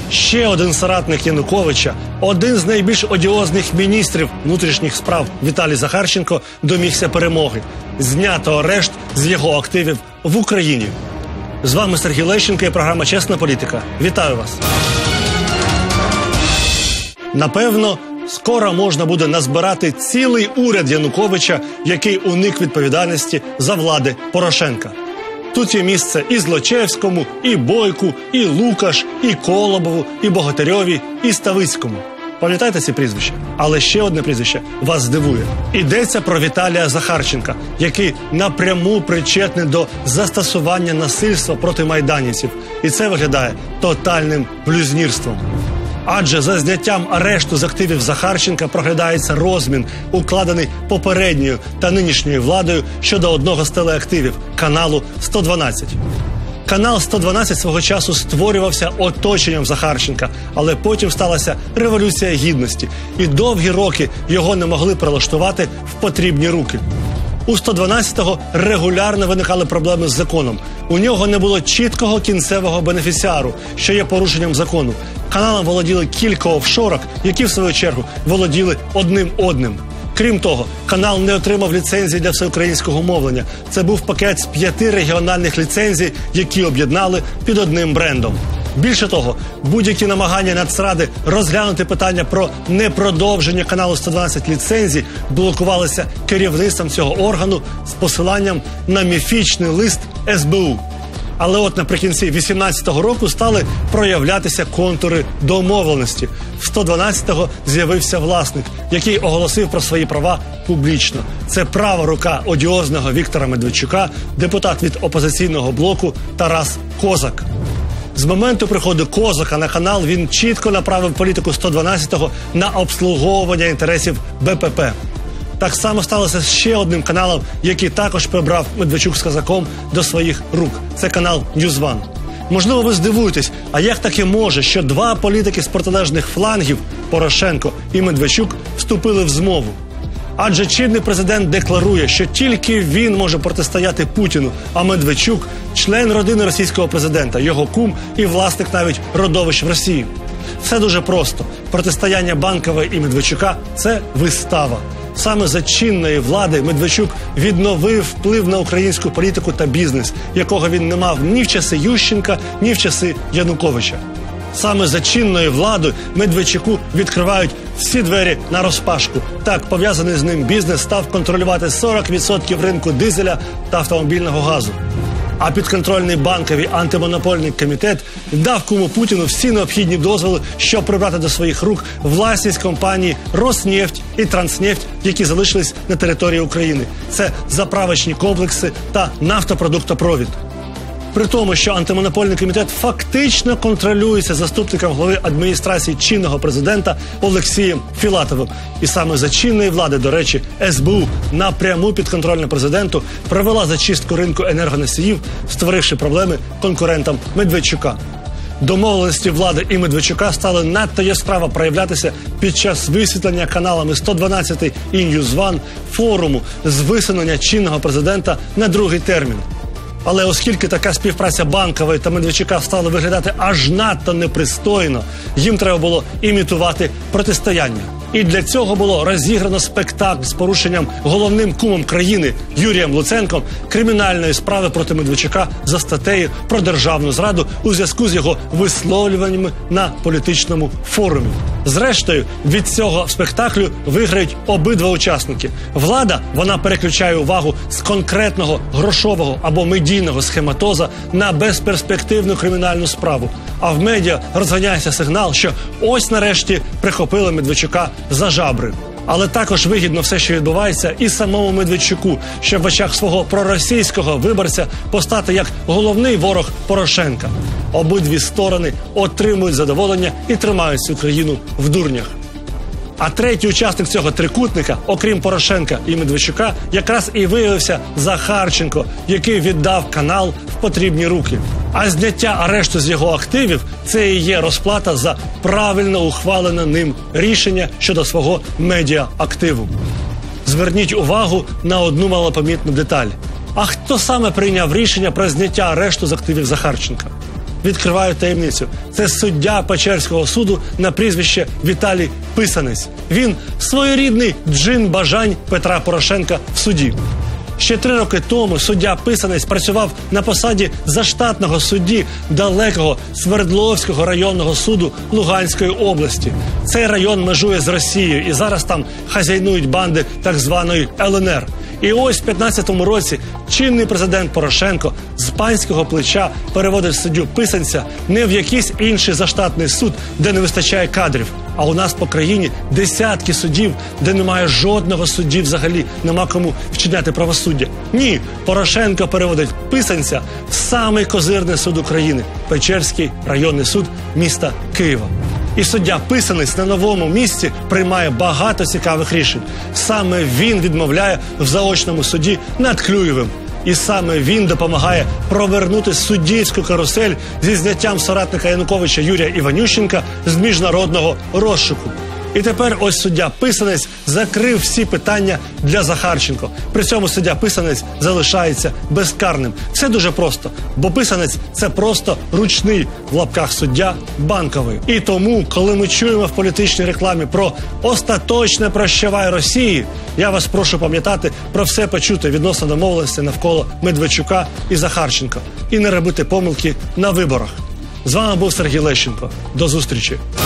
Ще один соратник Януковича, один з найбільш одіозних міністрів внутрішніх справ Віталій Захарченко домігся перемоги. Знято арешт з його активів в Україні. З вами Сергій Лещенко і програма «Чесна політика». Вітаю вас! Напевно, скоро можна буде назбирати цілий уряд Януковича, який уник відповідальності за влади Порошенка. Тут є місце і Злочевському, і Бойку, і Лукаш, і Колобову, і Богатирьові, і Ставицькому. Пам'ятаєте ці прізвища? Але ще одне прізвище вас здивує. Йдеться про Віталія Захарченка, який напряму причетний до застосування насильства проти майданівців. І це виглядає тотальним блюзнірством. Адже за зняттям арешту з активів Захарченка проглядається розмін, укладений попередньою та нинішньою владою щодо одного з телеактивів – каналу 112. Канал 112 свого часу створювався оточенням Захарченка, але потім сталася революція гідності, і довгі роки його не могли прилаштувати в потрібні руки. У 112-го регулярно виникали проблеми з законом. У нього не було чіткого кінцевого бенефіціару, що є порушенням закону. Каналом володіли кілька офшорок, які, в свою чергу, володіли одним. Крім того, канал не отримав ліцензії для всеукраїнського мовлення. Це був пакет з 5 регіональних ліцензій, які об'єднали під одним брендом. Більше того, будь-які намагання Нацради розглянути питання про непродовження каналу 112 ліцензій блокувалися керівництвом цього органу з посиланням на міфічний лист СБУ. Але от наприкінці 18-го року стали проявлятися контури домовленості. В 112-го з'явився власник, який оголосив про свої права публічно. Це права рука одіозного Віктора Медведчука, депутат від опозиційного блоку Тарас Козак. З моменту приходу Козака на канал він чітко направив політику 112-го на обслуговування інтересів БПП. Так само сталося з ще одним каналом, який також прибрав Медведчук з Козаком до своїх рук. Це канал NewsOne. Можливо, ви здивуєтесь, а як таке може, що два політики з протилежних флангів, Порошенко і Медведчук, вступили в змову? Адже чинний президент декларує, що тільки він може протистояти Путіну, а Медведчук – член родини російського президента, його кум і власник навіть родовищ в Росії. Все дуже просто. Протистояння Банкової і Медведчука – це вистава. Саме за чинної влади Медведчук відновив вплив на українську політику та бізнес, якого він не мав ні в часи Ющенка, ні в часи Януковича. Саме за чинною владою Медведчуку відкривають всі двері наразпашку. Так, пов'язаний з ним бізнес став контролювати 40% ринку дизеля та автомобільного газу. А підконтрольний Банковий антимонопольний комітет дав куму Путіну всі необхідні дозволи, щоб прибрати до своїх рук власність компанії «Роснефть» і «Транснефть», які залишились на території України. Це заправочні комплекси та нафтопродуктопровід. При тому, що антимонопольний комітет фактично контролюється заступником голови адміністрації чинного президента Олексієм Філатовим. І саме за чинної влади, до речі, СБУ напряму підконтрольно президенту провела зачистку ринку енергоносіїв, створивши проблеми конкурентам Медведчука. Домовленості влади і Медведчука стали надто яскраво проявлятися під час висвітлення каналами 112 і NewsOne форуму з висунення чинного президента на другий термін. Але оскільки така співпраця Банкової та Медведчука стала виглядати аж надто непристойно, їм треба було імітувати протистояння. І для цього було розіграно спектакль з порушенням головним кумом країни Юрієм Луценком кримінальної справи проти Медведчука за статтею про державну зраду у зв'язку з його висловлюваннями на політичному форумі. Зрештою, від цього спектаклю виграють обидва учасники. Влада, вона переключає увагу з конкретного грошового або медійного схематоза на безперспективну кримінальну справу. А в медіа розганяється сигнал, що ось нарешті прихопили Медведчука за жабри. Але також вигідно все, що відбувається, і самому Медведчуку, щоб в очах свого проросійського виборця постати як головний ворог Порошенка. Обидві сторони отримують задоволення і тримають цю країну в дурнях. А третій учасник цього трикутника, окрім Порошенка і Медведчука, якраз і виявився Захарченко, який віддав канал в потрібні руки. А зняття арешту з його активів – це і є розплата за правильно ухвалене ним рішення щодо свого медіа-активу. Зверніть увагу на одну малопомітну деталь. А хто саме прийняв рішення про зняття арешту з активів Захарченка? відкриваю таємницю. Це суддя Печерського суду на прізвище Віталій Писанець. Він своєрідний джин бажань Петра Порошенка в суді. Ще 3 роки тому суддя Писанець працював на посаді заштатного судді далекого Свердловського районного суду Луганської області. Цей район межує з Росією, і зараз там хазяйнують банди так званої ЛНР. І ось в 2015 році чинний президент Порошенко з панського плеча переводить суддю Писанця не в якийсь інший заштатний суд, де не вистачає кадрів, а у нас по країні десятки судів, де немає жодного судді взагалі, нема кому вчиняти правосуддя. Ні, Порошенко переводить Писанця в самий козирний суд України – Печерський районний суд міста Києва. І суддя Писанець на новому місці приймає багато цікавих рішень. Саме він відмовляє в заочному суді над Клюєвим. І саме він допомагає провернути суддівську карусель зі зняттям соратника Януковича Юрія Іванющенка з міжнародного розшуку. І тепер ось суддя Писанець закрив всі питання для Захарченко. При цьому суддя Писанець залишається безкарним. Все дуже просто, бо Писанець – це просто ручний, в лапках суддя, Банковий. І тому, коли ми чуємо в політичній рекламі про «остаточне прощавай Росії», я вас прошу пам'ятати про все почуте відносно домовленості навколо Медведчука і Захарченка. І не робити помилки на виборах. З вами був Сергій Лещенко. До зустрічі.